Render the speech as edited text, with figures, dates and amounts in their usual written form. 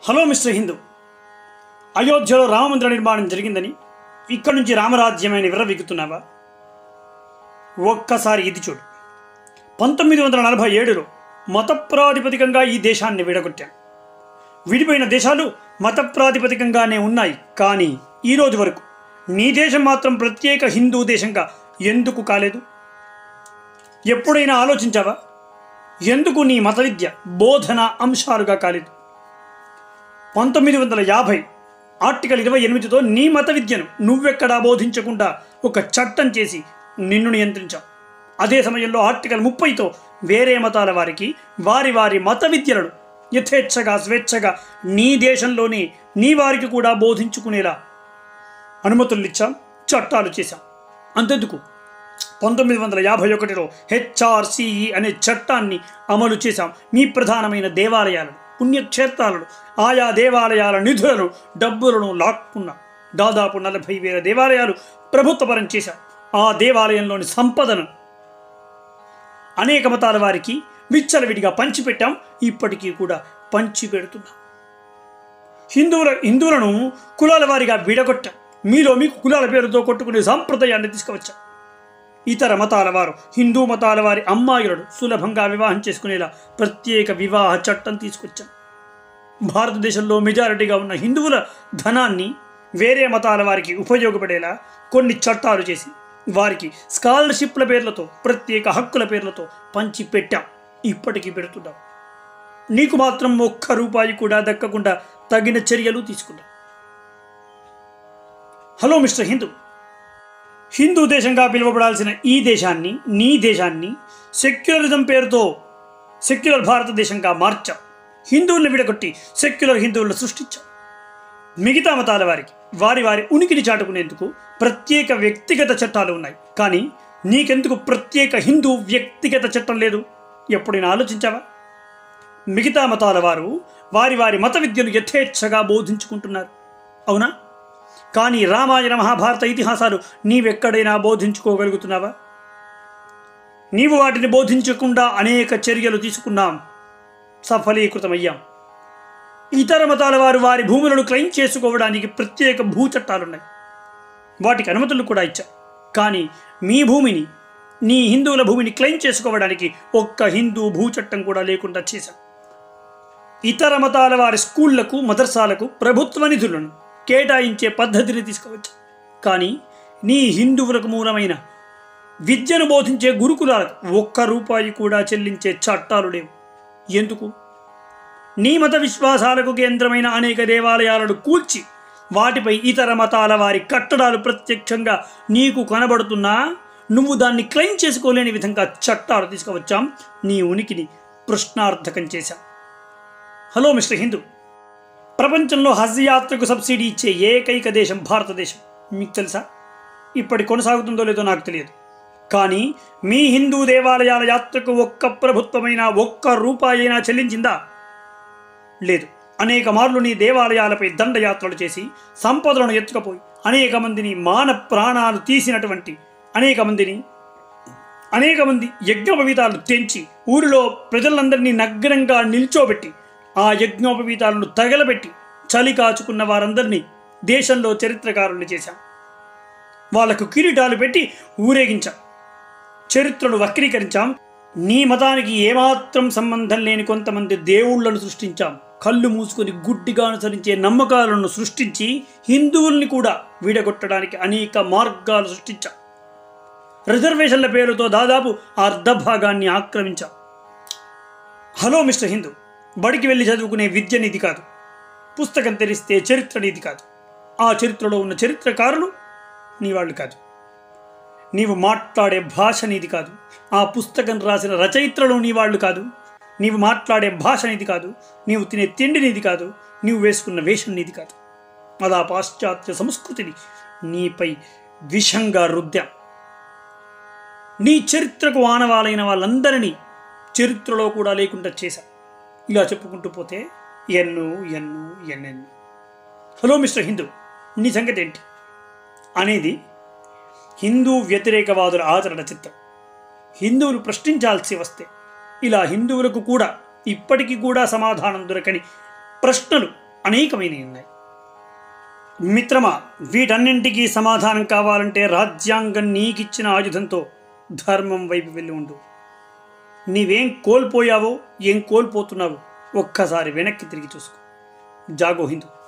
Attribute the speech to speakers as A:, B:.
A: Hello mister Hindu, అయోధ్యలో రామమందిర నిర్మాణం జరిగిందని ఇక్కడి నుంచి రామరాజ్యమైన విర్రవీగుతున్నావా? ఒక్కసారి ఇది చూడు. 1947లో మత ప్రాతిపదికంగా ఈ దేశాన్ని విడగొట్టాం. విడిపోయిన దేశాలు మత ప్రాతిపదికంగానే ఉన్నాయి, కానీ ఈరోజు వరకు నీ దేశం మాత్రం ప్రత్యేక హిందూ దేశంగా ఎందుకు కాలేదు? ఎప్పుడైనా ఆలోచించావా? ఎందుకు నీ మత విద్య బోధన అంశాలుగా కాలేదు? 1950 ఆర్టికల్ 28తో నీ మత విద్యను నువ్వెక్కడా బోధించకుండా ఒక చట్టం చేసి నిన్ను నియంత్రించావు. అదే సమయంలో ఆర్టికల్ 30తో వేరే మతాల వారికి వారి వారి మత విద్యలను యథేచ్ఛగా స్వేచ్ఛగా నీ దేశంలోనే నీ వారికి కూడా బోధించుకునేలా అనుమతులు ఇచ్చాం, చట్టాలు చేశాం. అంతెందుకు 1951లో హెచ్ఆర్సిఈ అనే చట్టాన్ని అమలు చేశాం. మీ ప్రధానమైన దేవాలయాలను, పుణ్యక్షేత్రాలను, ఆయా దేవాలయాల నిధులను, డబ్బులను లాక్కున్నాం. దాదాపు 40,000 దేవాలయాలు ప్రభుత్వపరం చేశాం. ఆ దేవాలయంలోని సంపదను అనేక మతాల వారికి విచ్చలవిడిగా పంచిపెట్టాం, ఇప్పటికీ కూడా పంచిపెడుతున్నాం. హిందువులను కులాల వారిగా విడగొట్టాం. మీకు కులాల పేరుతో కొట్టుకునే సాంప్రదాయాన్ని తీసుకువచ్చాం. ఇతర మతాల వారు హిందూ మతాల వారి అమ్మాయిలను సులభంగా వివాహం చేసుకునేలా ప్రత్యేక వివాహ చట్టం తీసుకొచ్చాం. భారతదేశంలో మెజారిటీగా ఉన్న హిందువుల ధనాన్ని వేరే మతాల వారికి ఉపయోగపడేలా కొన్ని చట్టాలు చేసి వారికి స్కాలర్షిప్ల పేర్లతో, ప్రత్యేక హక్కుల పేర్లతో పంచి పెట్టాం, ఇప్పటికీ పెడుతున్నాం. నీకు మాత్రం ₹1 కూడా దక్కకుండా తగిన చర్యలు తీసుకున్నాం. హలో మిస్టర్ హిందూ, హిందూ దేశంగా పిలువబడాల్సిన ఈ దేశాన్ని, నీ దేశాన్ని సెక్యులరిజం పేరుతో సెక్యులర్ భారతదేశంగా మార్చాం. హిందువులను విడగొట్టి సెక్యులర్ హిందువులను సృష్టించాం. మిగతా మతాల వారికి వారి వారి ఉనికిని చాటుకునేందుకు ప్రత్యేక వ్యక్తిగత చట్టాలు ఉన్నాయి, కానీ నీకెందుకు ప్రత్యేక హిందూ వ్యక్తిగత చట్టం లేదు? ఎప్పుడైనా ఆలోచించావా? మిగతా మతాల వారు వారి వారి మత విద్యను యథేచ్ఛగా బోధించుకుంటున్నారు, అవునా? కానీ రామాయణ మహాభారత ఇతిహాసాలు నీవెక్కడైనా బోధించుకోగలుగుతున్నావా? నీవు వాటిని బోధించకుండా అనేక చర్యలు తీసుకున్నాం, సఫలీకృతమయ్యాం. ఇతర మతాల వారు వారి భూములను క్లెయిమ్ చేసుకోవడానికి ప్రత్యేక భూ చట్టాలున్నాయి, వాటికి అనుమతులు కూడా ఇచ్చాం. కానీ మీ భూమిని, నీ హిందువుల భూమిని క్లెయిమ్ చేసుకోవడానికి ఒక్క హిందూ భూ చట్టం కూడా లేకుండా చేశాం. ఇతర మతాల వారి స్కూళ్లకు, మదర్సాలకు ప్రభుత్వ నిధులను కేటాయించే పద్ధతిని తీసుకువచ్చాం. కానీ నీ హిందువులకు మూలమైన విద్యను బోధించే గురుకులాలకు ₹1 కూడా చెల్లించే చట్టాలు లేవు. ఎందుకు? నీ మత విశ్వాసాలకు కేంద్రమైన అనేక దేవాలయాలను కూల్చి వాటిపై ఇతర మతాల వారి కట్టడాలు ప్రత్యక్షంగా నీకు కనబడుతున్నా నువ్వు దాన్ని క్లెయిమ్ చేసుకోలేని విధంగా చట్టాలు తీసుకువచ్చాం. నీ ఉనికిని ప్రశ్నార్థకం చేశాం. హలో మిస్టర్ హిందూ, ప్రపంచంలో హజ్ యాత్రకు సబ్సిడీ ఇచ్చే ఏకైక దేశం భారతదేశం. మీకు తెలుసా? ఇప్పటి కొనసాగుతుందో లేదో నాకు తెలియదు, కానీ మీ హిందూ దేవాలయాల యాత్రకు ఒక్క ప్రభుత్వమైనా ₹1 చెల్లించిందా? లేదు. అనేక మార్లు నీ దేవాలయాలపై దండయాత్రలు చేసి సంపదలను ఎత్తుకపోయి అనేక మందిని మాన ప్రాణాలు తీసినటువంటి అనేక మంది యజ్ఞోపవీతాలను తెంచి ఊరిలో ప్రజలందరినీ నగ్నంగా నిల్చోబెట్టి ఆ యజ్ఞోపవీతాలను తగలబెట్టి చలి కాచుకున్న వారందరినీ దేశంలో చరిత్రకారుల్ని చేశాం. వాళ్లకు కిరీటాలు పెట్టి ఊరేగించాం, చరిత్రను వక్రీకరించాం. నీ మతానికి ఏమాత్రం సంబంధం లేని కొంతమంది దేవుళ్లను సృష్టించాం. కళ్ళు మూసుకొని గుడ్డిగా అనుసరించే నమ్మకాలను సృష్టించి హిందువుల్ని కూడా విడగొట్టడానికి అనేక మార్గాలు సృష్టించాం. రిజర్వేషన్ల పేరుతో దాదాపు అర్ధభాగాన్ని ఆక్రమించాం. హలో మిస్టర్ హిందూ, బడికి వెళ్ళి చదువుకునే విద్య నీది కాదు, పుస్తకం తెరిస్తే చరిత్ర నీది కాదు, ఆ చరిత్రలో ఉన్న చరిత్రకారులు నీ వాళ్ళు కాదు, నీవు మాట్లాడే భాష నీది కాదు, ఆ పుస్తకం రాసిన రచయిత్రలు నీ వాళ్ళు కాదు, నీవు మాట్లాడే భాష నీది కాదు, నీవు తినే తిండి నీది కాదు, నీవు వేసుకున్న వేషం నీది కాదు. అలా పాశ్చాత్య సంస్కృతిని నీపై విషంగా రుద్దాం. నీ చరిత్రకు ఆనవాలైన వాళ్ళందరినీ చరిత్రలో కూడా లేకుండా చేశాం. ఇలా చెప్పుకుంటూ పోతే ఎన్నెన్నో. హలో మిస్టర్ హిందూ, నీ సంగతి ఏంటి అనేది హిందూ వ్యతిరేకవాదుల ఆచరణ చిత్రం. హిందువులు ప్రశ్నించాల్సి వస్తే ఇలా హిందువులకు కూడా ఇప్పటికీ కూడా సమాధానం దొరకని ప్రశ్నలు అనేకమైనవి ఉన్నాయి. మిత్రమా, వీటన్నింటికీ సమాధానం కావాలంటే రాజ్యాంగం నీకిచ్చిన ఆయుధంతో ధర్మం వైపు వెళ్ళి ఉండు. నీవేం కోల్పోయావో, ఏం కోల్పోతున్నావో ఒక్కసారి వెనక్కి తిరిగి చూసుకో. జాగో హిందూ.